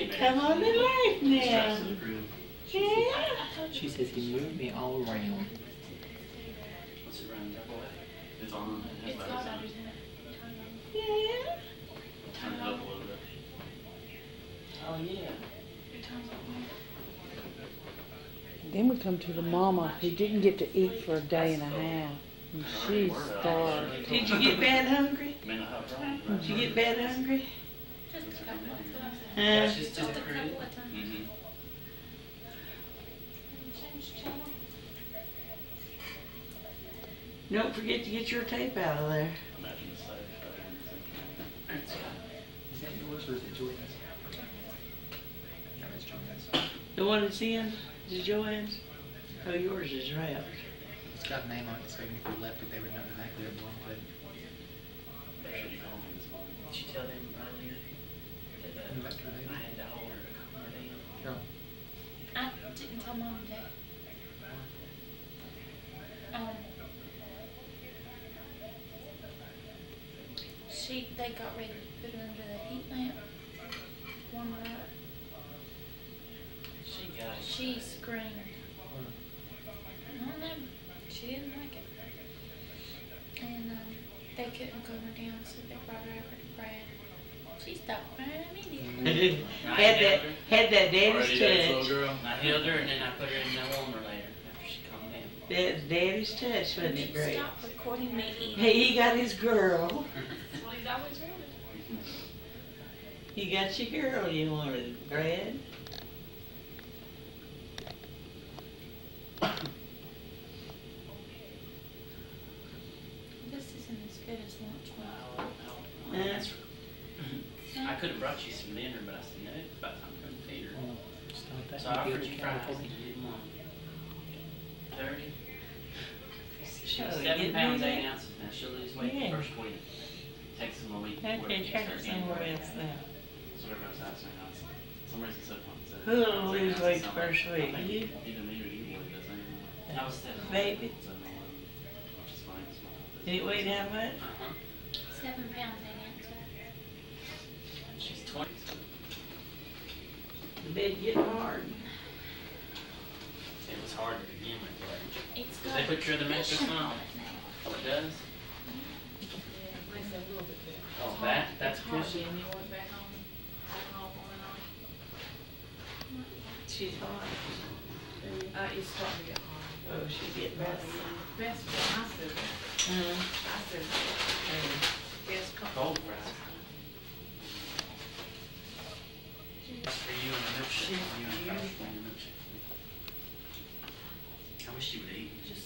Come on to life now. Yeah. She says he moved me all around. What's it run? Double A? It's on. It's got batteries in it. Yeah. Turn it up a little bit. Oh yeah. Your time's up. Then we come to the mama who didn't get to eat for a day and a half. And she's starved. Did you get bad hungry? May not have wrong. Did you get bad hungry? Just a couple of times. Huh? Just a couple of times. Mm-hmm. Change channel. Don't forget to get your tape out of there. Imagine the side effect. Is that yours or is it Jordan's? No, it's Jordan's. The one that's in is Joanne's? Oh, yours is wrapped. It's got a name on it, so even if we left it, they would know exactly what it belonged to. Should you call me this morning? Did you tell them earlier that What about today? I had to hold her to calm her down? Carol. I didn't tell Mom and Dad. They got ready to put her under the heat lamp, warm her up. She got it. She screamed. I don't know. She didn't like it. And they couldn't calm her down, so they brought her over to Brad. She stopped crying immediately. had that daddy's Already did, little touch. girl. I held her and then I put her in the warmer later after she calmed down. That's daddy's touch, wasn't it great? Stop recording me eating. Hey, he got his girl. Well, he's always wanted. You got your girl you wanted, Brad. This isn't as good as lunch one. That's I could have brought you some dinner, but I said no. It's about time to feed her. Well, just not that So I you'd be offered able you to fries. count for You me. didn't want 30. She Oh, was you 7 didn't pounds, do 8 that? ounces. Now she'll lose weight Yeah. the first week. Takes them a week. Okay, before they check start it gaining somewhere weight. else now. So everybody's asking me now. Some reason so fun. Who'll lose weight the first week? You? Either me or you would, does anymore. I was 7. Baby. So, which is fine. It's not. Did it weigh that much? 7 pounds, ain't it? She's 20. The bed getting hard. It was hard to begin with, but It's Did got they put your other mattress cushion on? it now. oh, it does? Yeah, makes it a little bit better. Oh, that's It's hard cushion? getting yours back on and on. She's hot. It's starting to get hard. Oh, she's getting better. Best one, I said, best couple. Cold fries. For you and the milkshake. You and the milkshake. I wish you would eat. Just